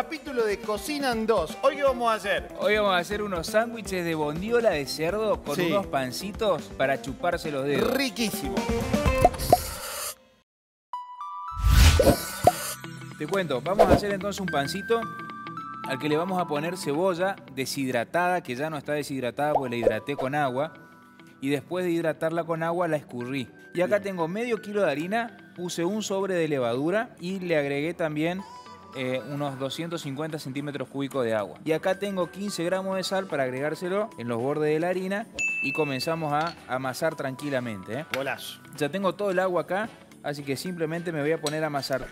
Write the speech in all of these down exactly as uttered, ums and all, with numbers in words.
capítulo de Cocina en dos. ¿Hoy qué vamos a hacer? Hoy vamos a hacer unos sándwiches de bondiola de cerdo con Sí. unos pancitos para chuparse los dedos. Riquísimo. Te cuento, vamos a hacer entonces un pancito al que le vamos a poner cebolla deshidratada, que ya no está deshidratada porque la hidraté con agua. Y después de hidratarla con agua la escurrí. Y acá tengo medio kilo de harina, puse un sobre de levadura y le agregué también eh, unos doscientos cincuenta centímetros cúbicos de agua. Y acá tengo quince gramos de sal para agregárselo en los bordes de la harina y comenzamos a amasar tranquilamente, ¿eh? Golazo. Ya tengo todo el agua acá, así que simplemente me voy a poner a amasar.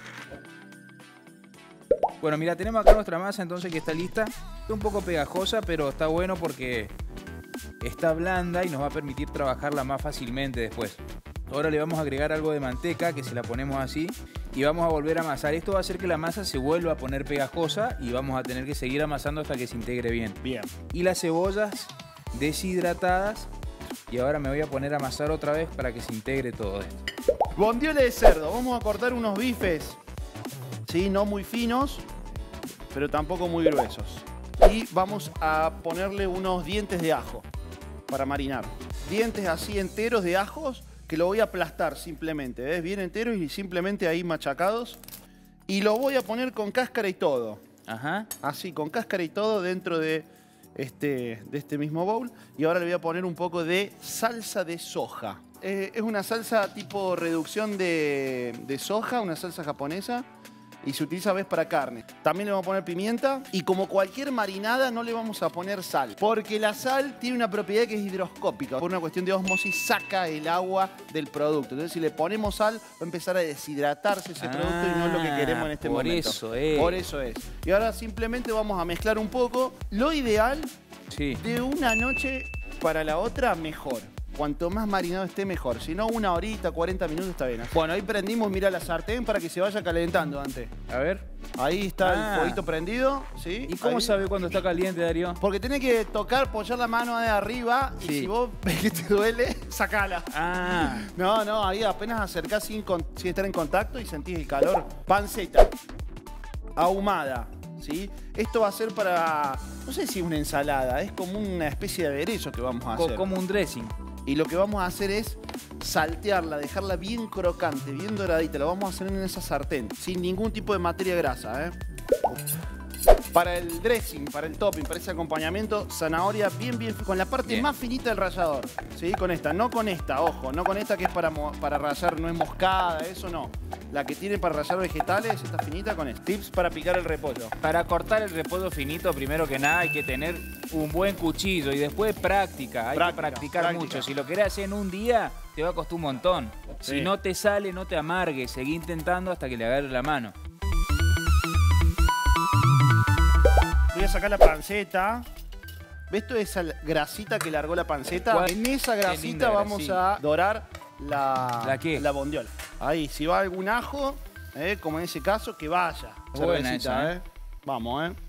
Bueno, mira, tenemos acá nuestra masa entonces que está lista. Está un poco pegajosa, pero está bueno porque está blanda y nos va a permitir trabajarla más fácilmente después. Ahora le vamos a agregar algo de manteca, que se la ponemos así, y vamos a volver a amasar. Esto va a hacer que la masa se vuelva a poner pegajosa y vamos a tener que seguir amasando hasta que se integre bien. Bien. Y las cebollas deshidratadas, y ahora me voy a poner a amasar otra vez para que se integre todo esto. Bondiola de cerdo. Vamos a cortar unos bifes, ¿sí? No muy finos, pero tampoco muy gruesos. Y vamos a ponerle unos dientes de ajo para marinar. Dientes así enteros de ajos que lo voy a aplastar simplemente, ¿ves? Bien enteros y simplemente ahí machacados. Y lo voy a poner con cáscara y todo. Ajá. Así, con cáscara y todo dentro de este, de este mismo bowl. Y ahora le voy a poner un poco de salsa de soja. Eh, es una salsa tipo reducción de, de soja, una salsa japonesa. Y se utiliza, ves, para carne. También le vamos a poner pimienta. Y como cualquier marinada, no le vamos a poner sal. Porque la sal tiene una propiedad que es hidroscópica. Por una cuestión de osmosis, saca el agua del producto. Entonces, si le ponemos sal, va a empezar a deshidratarse ese Ah, producto y no es lo que queremos en este por momento. eso es. Por eso es. Y ahora simplemente vamos a mezclar un poco. Lo ideal, Sí. de una noche para la otra, mejor. Cuanto más marinado esté, mejor. Si no, una horita, cuarenta minutos está bien. Bueno, ahí prendimos, mira la sartén para que se vaya calentando antes. A ver. Ahí está Ah. el fueguito prendido, ¿sí? ¿Y cómo Ahí. sabe cuando está caliente, Darío? Porque tenés que tocar, apoyar la mano de arriba y Sí. si vos ves que te duele, sacala. Ah. No, no, ahí apenas acercás sin, con- sin estar en contacto y sentís el calor. Panceta. Ahumada, ¿sí? Esto va a ser para, no sé si una ensalada, es como una especie de aderezo que vamos a Co- hacer. como un dressing. Y lo que vamos a hacer es saltearla, dejarla bien crocante, bien doradita. Lo vamos a hacer en esa sartén, sin ningún tipo de materia grasa, ¿eh? Para el dressing, para el topping, para ese acompañamiento, zanahoria bien, bien, con la parte Bien. más finita del rallador. ¿Sí? Con esta, no con esta, ojo, no con esta que es para, mo- para rallar, no es moscada, eso no. La que tiene para rallar vegetales, esta finita con esta. Tips para picar el repollo. Para cortar el repollo finito, primero que nada hay que tener un buen cuchillo y después práctica. Hay Práctica, que practicar práctica. mucho. Si lo querés hacer en un día, te va a costar un montón. Sí. Si no te sale, no te amargues. Seguí intentando hasta que le agarres la mano. Voy a sacar la panceta. ¿Ves toda esa grasita que largó la panceta? ¿Cuál? En esa Qué grasita linda vamos grasita. a dorar la, ¿La qué? la bondiola. Ahí, si va algún ajo, eh, como en ese caso, que vaya. Buena Cervecita, esa, ¿eh? eh. Vamos, ¿eh?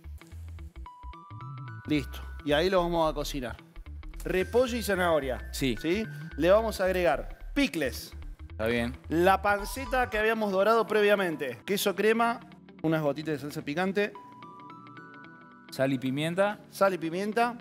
Listo. Y ahí lo vamos a cocinar. Repollo y zanahoria. Sí. ¿Sí? Le vamos a agregar picles, Está bien. la panceta que habíamos dorado previamente, queso crema, unas gotitas de salsa picante, Sal y pimienta. sal y pimienta.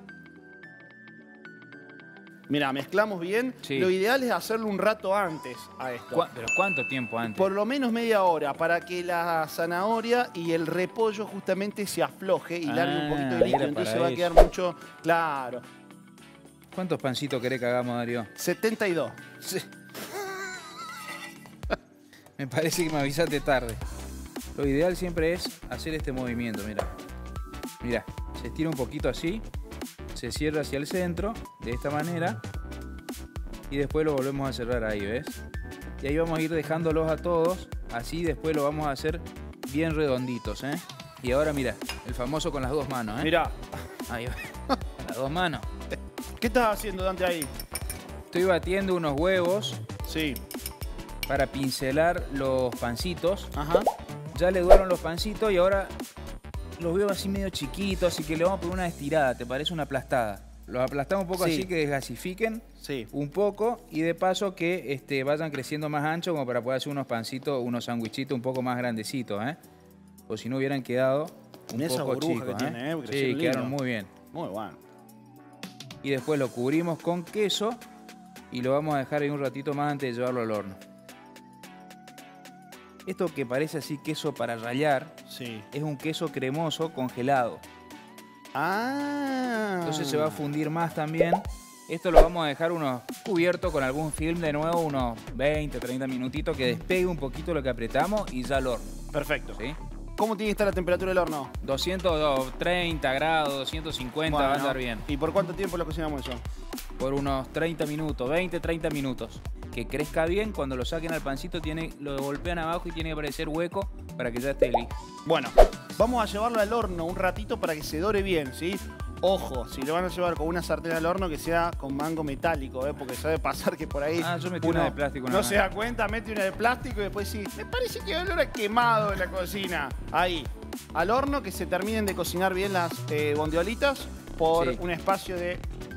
Mira, mezclamos bien. Sí. Lo ideal es hacerlo un rato antes a esto. ¿Cu- ¿Pero cuánto tiempo antes? Por lo menos media hora, para que la zanahoria y el repollo justamente se afloje y largue un Ah, poquito de líquido. era Entonces para va a eso. quedar mucho... Claro. ¿Cuántos pancitos querés que hagamos, Darío? setenta y dos. Sí. Me parece que me avisaste tarde. Lo ideal siempre es hacer este movimiento, mira. Mira, se estira un poquito así, se cierra hacia el centro, de esta manera, y después lo volvemos a cerrar ahí, ¿ves? Y ahí vamos a ir dejándolos a todos, así después lo vamos a hacer bien redonditos, ¿eh? Y ahora mira, el famoso con las dos manos, ¿eh? Mira, Ahí va, con las dos manos. ¿qué estás haciendo, Dante, ahí? Estoy batiendo unos huevos Sí. para pincelar los pancitos. Ajá. Ya le duaron los pancitos y ahora los veo así medio chiquitos, así que le vamos a poner una estirada, ¿te parece? Una aplastada. Los aplastamos un poco Sí. así que desgasifiquen Sí. un poco y de paso que este, vayan creciendo más ancho como para poder hacer unos pancitos, unos sandwichitos un poco más grandecitos, ¿eh? O si no hubieran quedado un Mirá esa poco burbuja chicos, que ¿eh? tiene, ¿eh? Porque Sí, crecieron quedaron lindo. muy bien. Muy bueno. Y después lo cubrimos con queso y lo vamos a dejar ahí un ratito más antes de llevarlo al horno. Esto que parece así queso para rallar, Sí. es un queso cremoso congelado. Ah. Entonces se va a fundir más también. Esto lo vamos a dejar unos cubierto con algún film de nuevo, unos veinte, treinta minutitos, que despegue un poquito lo que apretamos y ya al horno. Perfecto. ¿Sí? ¿Cómo tiene que estar la temperatura del horno? doscientos treinta grados, doscientos cincuenta va a Bueno, andar bien. ¿Y por cuánto tiempo lo cocinamos eso? Por unos treinta minutos, veinte, treinta minutos. Que crezca bien, cuando lo saquen al pancito tiene, lo golpean abajo y tiene que aparecer hueco para que ya esté listo. Bueno, vamos a llevarlo al horno un ratito para que se dore bien, ¿sí? Ojo, si lo van a llevar con una sartén al horno, que sea con mango metálico, ¿eh? Porque sabe pasar que por ahí Ah, yo metí uno una de plástico nada no más. se da cuenta, mete una de plástico y después sí, me parece que hay olor a quemado en la cocina. Ahí, al horno, que se terminen de cocinar bien las eh, bondiolitas por Sí. un espacio de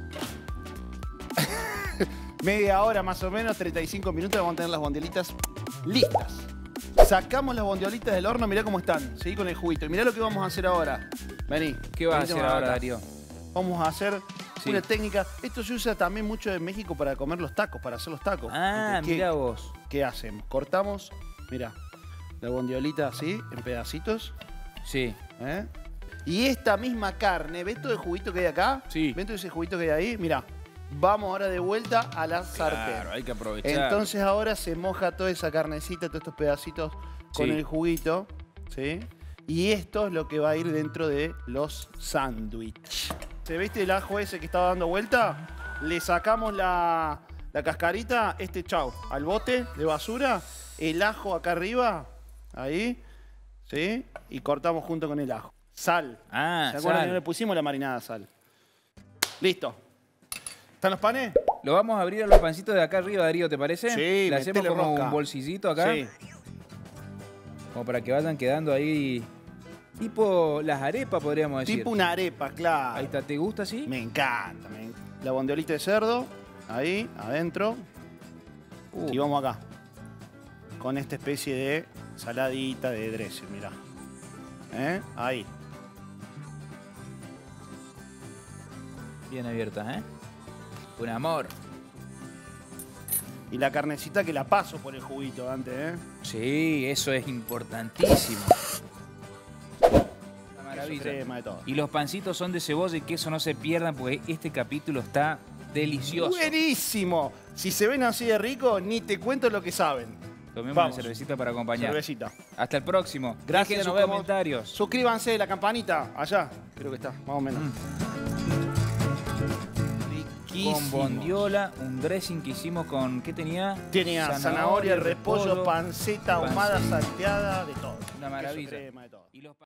media hora más o menos, treinta y cinco minutos, vamos a tener las bondiolitas listas. Sacamos las bondiolitas del horno, mirá cómo están, ¿sí? Con el juguito. Y mirá lo que vamos a hacer ahora. Vení. ¿Qué vas a venite hacer más ahora, acá. Darío? Vamos a hacer Sí. una técnica. Esto se usa también mucho en México para comer los tacos, para hacer los tacos. Ah, ¿Qué, mira vos. ¿Qué hacen? Cortamos, mira, la bondiolita así, en pedacitos. Sí. ¿eh? Y esta misma carne, ¿ves todo el juguito que hay acá? Sí. ¿Ves todo ese juguito que hay ahí? Mira, vamos ahora de vuelta a la sartén. Claro, hay que aprovechar. Entonces ahora se moja toda esa carnecita, todos estos pedacitos con Sí. el juguito, ¿sí? Y esto es lo que va a ir dentro de los sándwiches. ¿Se viste el ajo ese que estaba dando vuelta? Le sacamos la, la cascarita, este chau, al bote de basura, el ajo acá arriba, ahí, ¿sí? Y cortamos junto con el ajo. Sal. Ah, ¿Se acuerdan sal. que no le pusimos la marinada sal? Listo. ¿Están los panes? Lo vamos a abrir a los pancitos de acá arriba, Darío, ¿te parece? Sí, Le hacemos metele como rosca. un bolsillito acá, Sí. como para que vayan quedando ahí, tipo las arepas, podríamos decir. Tipo una arepa, claro. Ahí está, ¿te gusta así? Me encanta. me en- La bondiolita de cerdo, ahí, adentro. Uh, Y vamos acá. Con esta especie de saladita de dressing, mirá. ¿Eh? Ahí. Bien abiertas, ¿eh? Con amor. Y la carnecita que la paso por el juguito antes, ¿eh? Sí, eso es importantísimo. Una Queso maravilla. crema de todo. Y los pancitos son de cebolla y queso, no se pierdan porque este capítulo está delicioso. ¡Buenísimo! Si se ven así de rico, ni te cuento lo que saben. Tomemos Vamos. una cervecita para acompañar. Cervecita. Hasta el próximo. Gracias, Déjenos suscríbanse. comentarios. Suscríbanse, la campanita, allá. Creo que está, más o menos. Riquísimo. Con bondiola, un dressing que hicimos con... ¿Qué tenía? Tenía zanahoria, repollo, panceta, ahumada, salteada, de todo. Una maravilla. Queso crema, de todo. Y los